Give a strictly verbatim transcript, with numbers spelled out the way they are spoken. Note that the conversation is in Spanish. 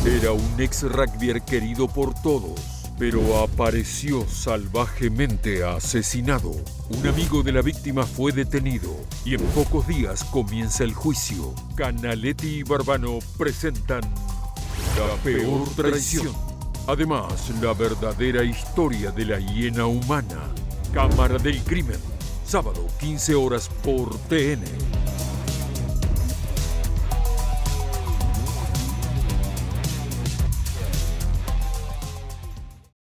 Era un ex rugbyer querido por todos, pero apareció salvajemente asesinado. Un amigo de la víctima fue detenido y en pocos días comienza el juicio. Canaletti y Barbano presentan La Peor Traición. Además, la verdadera historia de la hiena humana. Cámara del Crimen. Sábado, quince horas por T N.